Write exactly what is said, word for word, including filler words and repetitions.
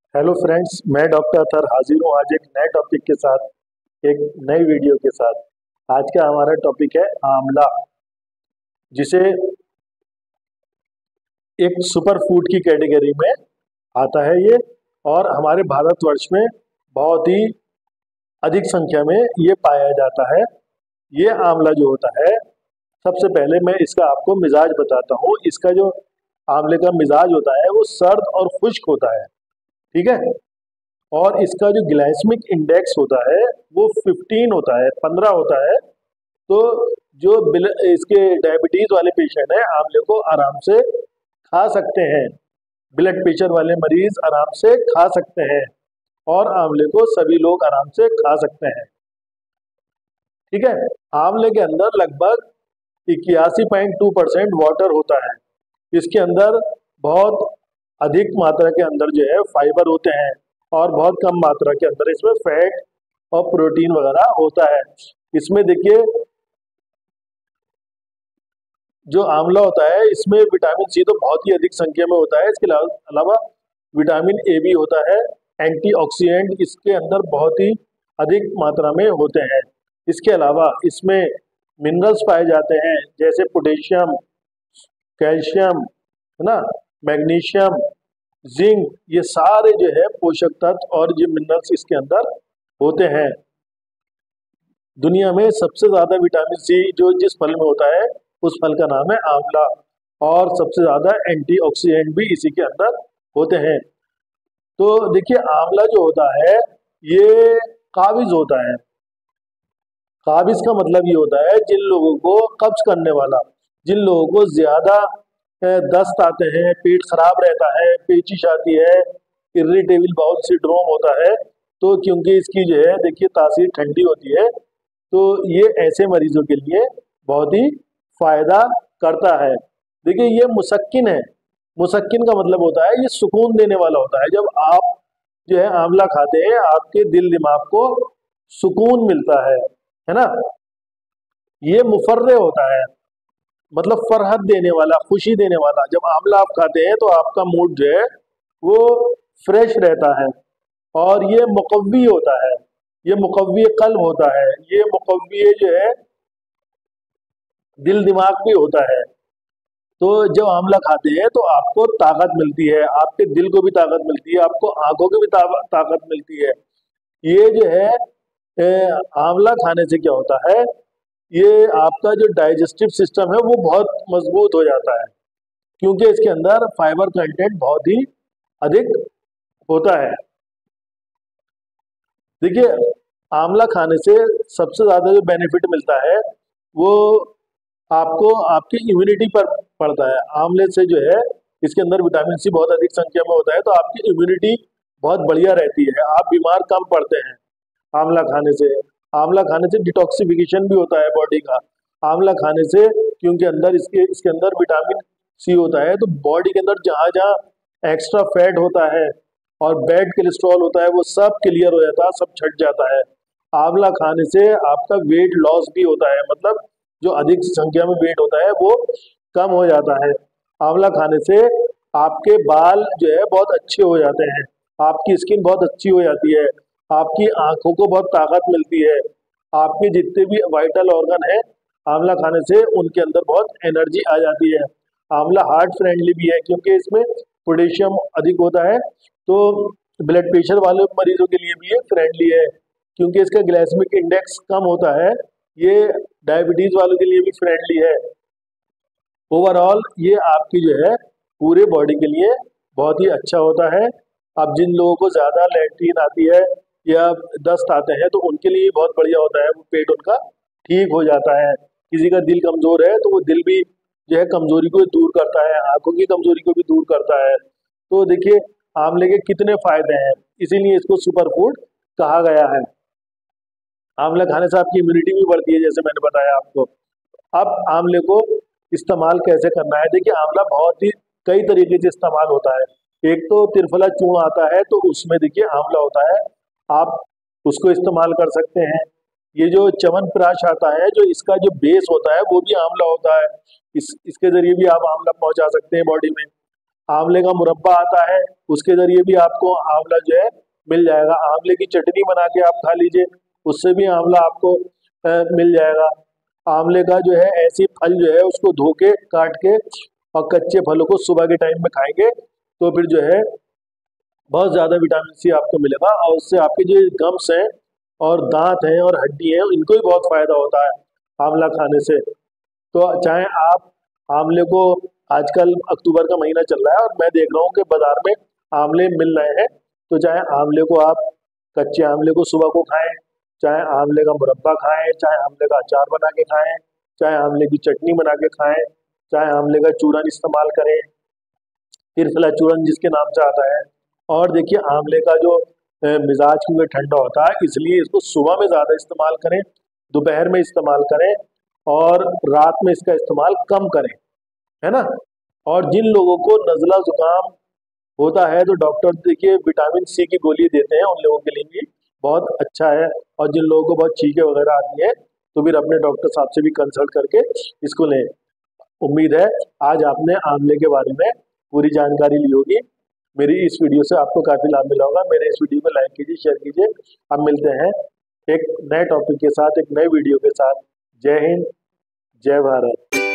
Hello friends, मैं doctor Athar हाजिर हूँ आज एक नए टॉपिक के साथ, एक नई वीडियो के साथ। आज का हमारा टॉपिक है आंवला, जिसे एक सुपर फूड की कैटेगरी में आता है ये, और हमारे भारतवर्ष में बहुत ही अधिक संख्या में ये पाया जाता है। ये आंवला जो होता है, सबसे पहले मैं इसका आपको मिजाज बताता हूँ। इसका जो आंवले का मिजाज होता है वो सर्द और खुश्क होता है, ठीक है। और इसका जो ग्लाइसेमिक इंडेक्स होता है वो पंद्रह होता है, पंद्रह होता है। तो जो बिल इसके डायबिटीज वाले पेशेंट हैं, आंवले को आराम से खा सकते हैं। ब्लड प्रेशर वाले मरीज आराम से खा सकते हैं, और आंवले को सभी लोग आराम से खा सकते हैं, ठीक है। आंवले के अंदर लगभग इक्यासी पॉइंट टू परसेंट वाटर होता है। इसके अंदर बहुत अधिक मात्रा के अंदर जो है फाइबर होते हैं, और बहुत कम मात्रा के अंदर इसमें फैट और प्रोटीन वगैरह होता है। इसमें देखिए, जो आंवला होता है इसमें विटामिन सी तो बहुत ही अधिक संख्या में होता है। इसके अलावा विटामिन ए भी होता है। एंटीऑक्सीडेंट इसके अंदर बहुत ही अधिक मात्रा में होते हैं। इसके अलावा इसमें मिनरल्स पाए जाते हैं, जैसे पोटेशियम, कैल्शियम, है ना, मैग्नीशियम, जिंक। ये सारे जो है पोषक तत्व और ये मिनरल्स इसके अंदर होते हैं। दुनिया में सबसे ज्यादा विटामिन सी जो जिस फल में होता है उस फल का नाम है आंवला, और सबसे ज्यादा एंटीऑक्सीडेंट भी इसी के अंदर होते हैं। तो देखिए, आंवला जो होता है ये काबिज होता है। काबिज का मतलब ये होता है जिन लोगों को कब्ज करने वाला, जिन लोगों को ज्यादा दस्त आते हैं, पेट खराब रहता है, पेचिश आती है, इरिटेबल बाउल सिंड्रोम होता है, तो क्योंकि इसकी जो है देखिए तासीर ठंडी होती है, तो ये ऐसे मरीजों के लिए बहुत ही फायदा करता है। देखिए, ये मुसक्किन है। मुसक्किन का मतलब होता है ये सुकून देने वाला होता है। जब आप जो है आंवला खाते हैं, आपके दिल दिमाग को सुकून मिलता है है ना। ये मुफर्रे होता है, मतलब फरहत देने वाला, खुशी देने वाला। जब आंवला आप खाते हैं तो आपका मूड जो है वो फ्रेश रहता है। और ये मुकव्वी होता है, ये मुकव्वी कल्ब होता है, ये मुकव्वी जो है दिल दिमाग भी होता है। तो जब आंवला खाते हैं तो आपको ताकत मिलती है, आपके दिल को भी ताकत मिलती है, आपको आंखों को भी ताकत मिलती है। ये जो है आंवला खाने से क्या होता है, ये आपका जो डाइजेस्टिव सिस्टम है वो बहुत मजबूत हो जाता है, क्योंकि इसके अंदर फाइबर कंटेंट बहुत ही अधिक होता है। देखिए, आंवला खाने से सबसे ज्यादा जो बेनिफिट मिलता है वो आपको आपकी इम्यूनिटी पर पड़ता है। आंवले से जो है इसके अंदर विटामिन सी बहुत अधिक संख्या में होता है, तो आपकी इम्यूनिटी बहुत बढ़िया रहती है, आप बीमार कम पड़ते हैं आंवला खाने से। आंवला खाने से डिटॉक्सिफिकेशन भी होता है बॉडी का। आंवला खाने से, क्योंकि अंदर इसके इसके अंदर विटामिन सी होता है, तो बॉडी के अंदर जहाँ जहाँ एक्स्ट्रा फैट होता है और बैड कोलेस्ट्रॉल होता है वो सब क्लियर हो जाता है, सब छट जाता है। आंवला खाने से आपका वेट लॉस भी होता है, मतलब जो अधिक संख्या में वेट होता है वो कम हो जाता है। आंवला खाने से आपके बाल जो है बहुत अच्छे हो जाते हैं, आपकी स्किन बहुत अच्छी हो जाती है, आपकी आंखों को बहुत ताकत मिलती है, आपके जितने भी वाइटल ऑर्गन है आंवला खाने से उनके अंदर बहुत एनर्जी आ जाती है। आंवला हार्ट फ्रेंडली भी है, क्योंकि इसमें पोटेशियम अधिक होता है, तो ब्लड प्रेशर वाले मरीजों के लिए भी ये फ्रेंडली है, क्योंकि इसका ग्लाइसेमिक इंडेक्स कम होता है। ये डायबिटीज वालों के लिए भी फ्रेंडली है। ओवरऑल ये आपकी जो है पूरे बॉडी के लिए बहुत ही अच्छा होता है। अब जिन लोगों को ज़्यादा लैट्रिन आती है या दस्त आते हैं तो उनके लिए बहुत बढ़िया होता है, वो पेट उनका ठीक हो जाता है। किसी का दिल कमज़ोर है तो वो दिल भी जो है कमज़ोरी को दूर करता है, आंखों की कमज़ोरी को भी दूर करता है। तो देखिए, आंवले के कितने फायदे हैं, इसीलिए इसको सुपर फूड कहा गया है। आंवला खाने से आपकी इम्यूनिटी भी बढ़ती है, जैसे मैंने बताया आपको। अब आंवले को इस्तेमाल कैसे करना है, देखिए आंवला बहुत ही कई तरीके से इस्तेमाल होता है। एक तो त्रिफला चूर्ण आता है, तो उसमें देखिए आंवला होता है, आप उसको इस्तेमाल कर सकते हैं। ये जो च्यवनप्राश आता है, जो इसका जो बेस होता है वो भी आंवला होता है, इस इसके जरिए भी आप आंवला पहुंचा सकते हैं बॉडी में। आंवले का मुरब्बा आता है, उसके जरिए भी आपको आंवला जो है मिल जाएगा। आंवले की चटनी बना के आप खा लीजिए, उससे भी आंवला आपको अ, मिल जाएगा। आंवले का जो है ऐसी फल जो है उसको धो के काट के और कच्चे फलों को सुबह के टाइम में खाएंगे तो फिर जो है बहुत ज़्यादा विटामिन सी आपको मिलेगा, और उससे आपके जो गम्स हैं और दांत हैं और हड्डी हैं इनको भी बहुत फायदा होता है आंवला खाने से। तो चाहे आप आंवले को, आजकल अक्टूबर का महीना चल रहा है और मैं देख रहा हूँ कि बाजार में आंवले मिल रहे हैं, तो चाहे आंवले को आप कच्चे आंवले को सुबह को खाएं, चाहे आंवले का मुरब्बा खाएं, चाहे आंवले का अचार बना के खाएं, चाहे आंवले की चटनी बना के खाएं, चाहे आंवले का चूरन इस्तेमाल करें, त्रिफला चूरन जिसके नाम से आता है। और देखिए आंवले का जो अ, मिजाज क्योंकि ठंडा होता है इसलिए इसको सुबह में ज़्यादा इस्तेमाल करें, दोपहर में इस्तेमाल करें और रात में इसका इस्तेमाल कम करें, है ना। और जिन लोगों को नज़ला जुकाम होता है तो डॉक्टर देखिए विटामिन सी की गोली देते हैं, उन लोगों के लिए भी बहुत अच्छा है। और जिन लोगों को बहुत छींके वगैरह आती है तो फिर अपने डॉक्टर साहब से भी कंसल्ट करके इसको लें। उम्मीद है आज आपने आंवले के बारे में पूरी जानकारी ली होगी। मेरी इस वीडियो से आपको काफ़ी लाभ मिला होगा। मेरे इस वीडियो को लाइक कीजिए, शेयर कीजिए। अब मिलते हैं एक नए टॉपिक के साथ, एक नए वीडियो के साथ। जय हिंद, जय भारत।